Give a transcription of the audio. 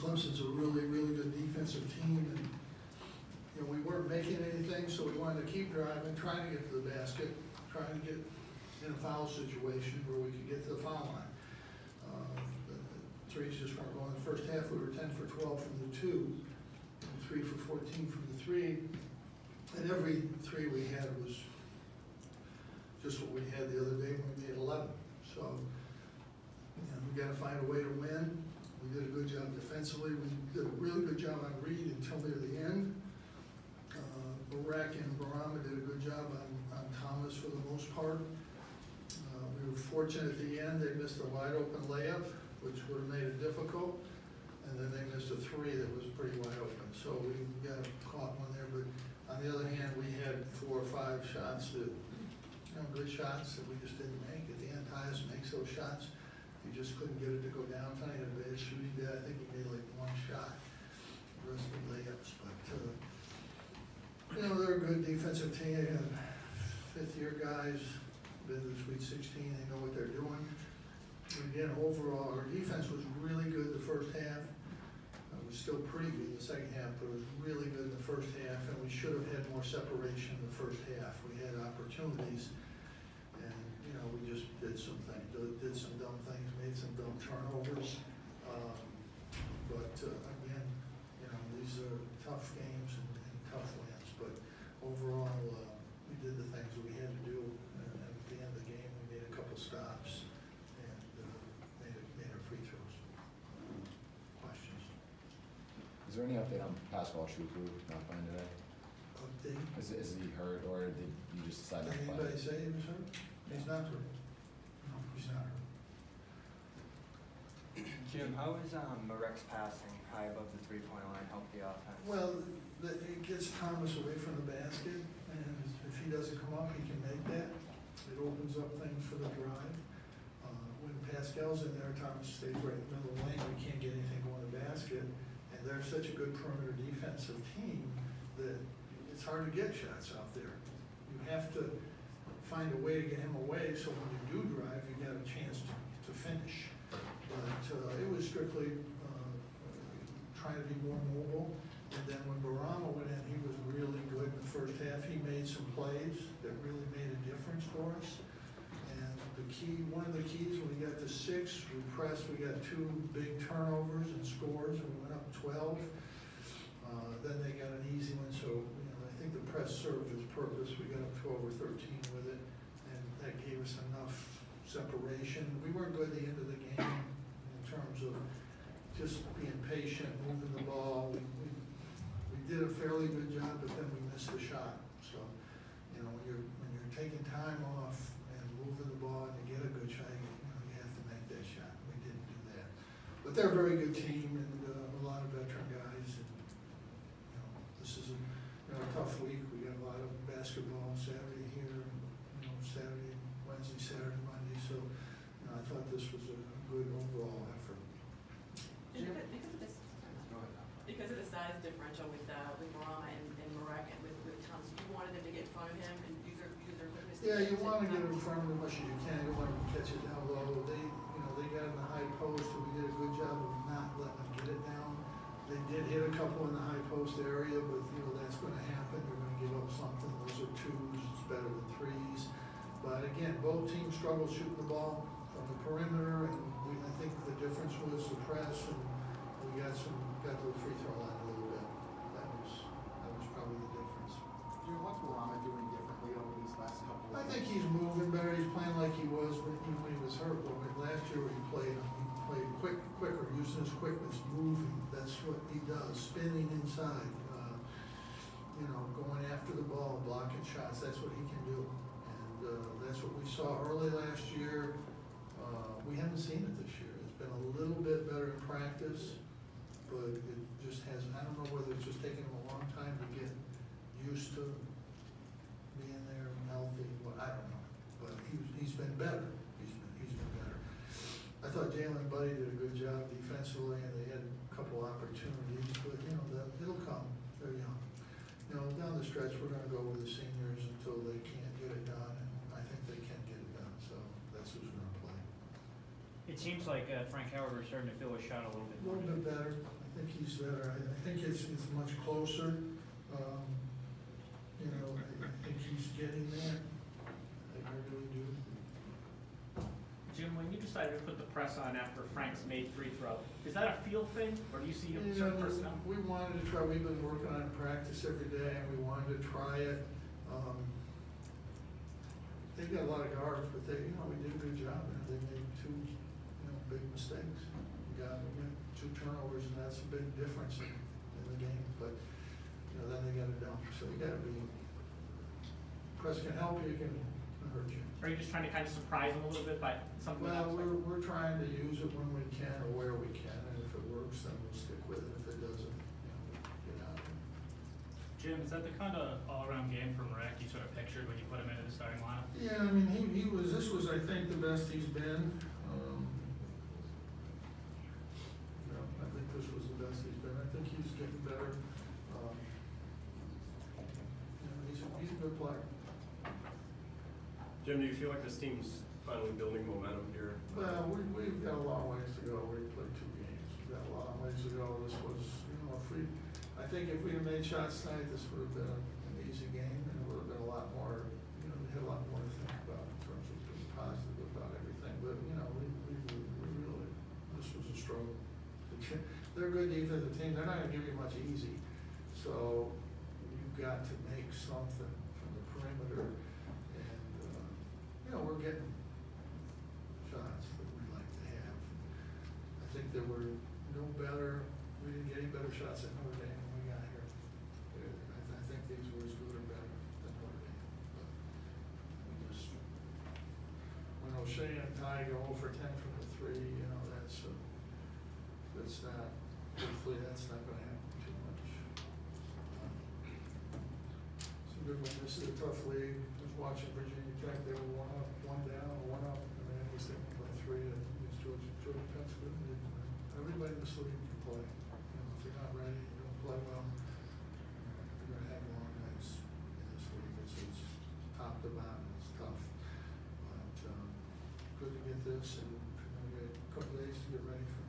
Clemson's a really, really good defensive team, and you know, we weren't making anything, so we wanted to keep driving, trying to get to the basket, trying to get in a foul situation where we could get to the foul line. The threes just weren't going. In the first half, we were 10 for 12 from the two, and 3 for 14 from the three, and every three we had was just what we had the other day when we made 11. So, you know, we got to find a way to win. We did a good job defensively. We did a really good job on Reed until near the end. Barak and Boeheim did a good job on Thomas for the most part. We were fortunate at the end. They missed a wide open layup, which would have made it difficult. And then they missed a three that was pretty wide open. So we got caught one there. But on the other hand, we had 4 or 5 shots that, you know, good shots that we just didn't make. At the end, Tyus makes those shots. You just couldn't get it to go down. Tony had a bad shooting day. I think he made like 1 shot. The rest of the layups. But, you know, they're a good defensive team. They have 5th-year guys, been to the Sweet 16. They know what they're doing. And again, overall, our defense was really good the first half. It was still pretty good in the second half, but it was really good in the first half, and we should have had more separation in the first half. We had opportunities, and, you know, we just did some things, did some dumb things, made some dumb turnovers. But again, you know, these are tough games and tough wins, but overall, we did the things that we had to do, and at the end of the game, we made a couple stops and made our free throws. Questions? Is there any update on Pascal Chukwu not playing today? Update? Is he hurt, or did you just decide not to play? Did anybody say he was hurt? He's not hurt. No, he's not hurt. Jim, how is Marek's passing high above the three-point line help the offense? Well, it gets Thomas away from the basket, and if he doesn't come up, he can make that. It opens up things for the drive. When Pascal's in there, Thomas stays right in the middle of the lane. We can't get anything going to the basket, and they're such a good perimeter defensive team that it's hard to get shots out there. You have to find a way to get him away, so when you do drive, you got a chance to finish. But it was strictly trying to be more mobile. And then when Boeheim went in, he was really good in the first half. He made some plays that really made a difference for us. And one of the keys, when we got to 6, we pressed, we got 2 big turnovers and scores, and we went up 12. Then they got an easy one, so you know, I think the press served its purpose. We got up 12 or 13 with it, and that gave us enough separation. We weren't good at the end of the game in terms of just being patient, moving the ball. We did a fairly good job, but then we missed the shot. So, you know, when you're taking time off and moving the ball and you get a good shot, you have to make that shot. We didn't do that. But they're a very good team and a lot of veteran guys. And, you know, this is a tough week. We got a lot of basketball Saturday here, you know, Saturday, Wednesday, Saturday, Monday. So, you know, I thought this was a good overall effort. Because of the size differential with Boeheim and Marek and with Thomas, you wanted them to get in front of him and use their quickness. Yeah, you want to get in front of him as much as you can. You don't want to catch it down low. They got in the high post, and we did a good job of not letting them get it down. They did hit a couple in the high post area, but you know that's going to happen. You're going to give up something. Those are 2s. It's better than 3s. But again, both teams struggled shooting the ball from the perimeter, and I think the difference was the press, and we got to the free throw line a little bit. That was probably the difference. Jim, what's Boeheim doing differently over these last couple of I think he's moving better. He's playing like he was when he was hurt. But last year when he played quicker, using his quickness, moving. That's what he does. Spinning inside, you know, going after the ball, blocking shots. That's what he can do. And that's what we saw early last year. We haven't seen it this year. It's been a little bit better in practice, but it just hasn't. I don't know whether it's just taking him a long time to get used to being there and healthy. Well, I don't know, but he's been better. He's been better. I thought Jalen Buddy did a good job defensively, and they had a couple opportunities, but you know it'll come. They're young. You know, down the stretch, we're going to go with the seniors until they can't get it done, and I think they can get it done. So that's who's going to play. It seems like Frank Howard is starting to feel his shot a little bit A more. little bit better, I think he's better, I think it's much closer, you know, I think he's getting there, I really do. Jim, when you decided to put the press on after Frank's made free throw, is that a feel thing, or do you see You certain know, personnel? we wanted to try, we've been working on practice every day, and we wanted to try it. They got a lot of guards, but they, you know, we did a good job, and they made two, you know, big mistakes. We got 2 turnovers, and that's a big difference in the game, but, you know, then they got it done, so you gotta be, press can help you, can hurt you. Are you just trying to kind of surprise them a little bit by something Well, else? we're trying to use it when we can or where we can, and if it works, then we'll stick with it. If it doesn't, you know, get out of it. Jim, is that the kind of all-around game from Rec you sort of pictured when you put him into the starting lineup? Yeah, I mean, this was, I think, the best he's been. You know, I think this was the best he's been. I think he's getting better. You know, he's a good player. Jim, do you feel like this team's finally building momentum here? Well, we've got a long ways to go. We played 2 games. We've got a long ways to go. This was, you know, I think if we'd have made shots tonight, this would have been an easy game, and it would have been a lot more, you know, we had a lot more to think about in terms of being positive about everything. But, you know, we really, this was a struggle. They're a good defensive team. They're not gonna give you much easy. So you've got to make something from the perimeter. And, you know, we're getting shots that we like to have. I think that we're no better, we didn't get any better shots at Notre Dame when we got here. I think these were as good or better than Notre Dame. But we just, when O'Shea and Ty go 0 for 10 from the 3, you know, that's not, hopefully that's not gonna happen too much. It's a good one. This is a tough league. I was watching Virginia Tech, they were 1 up, 1 down, 1 up, and then we was thinking by 3, and against Georgia Tech's good. Everybody in this league can play. You know, if you're not ready, you don't play well, you're gonna have long nights in this league. It's top to bottom, it's tough. But, good to get this, and we're gonna get a couple days to get ready for